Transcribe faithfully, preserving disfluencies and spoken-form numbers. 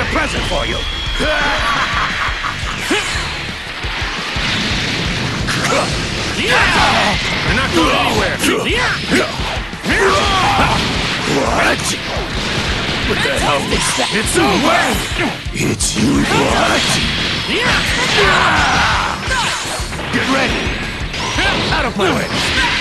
present for you. You're not going anywhere. What? What the hell was that? It's over. It's you. What? Get ready. Out of my way.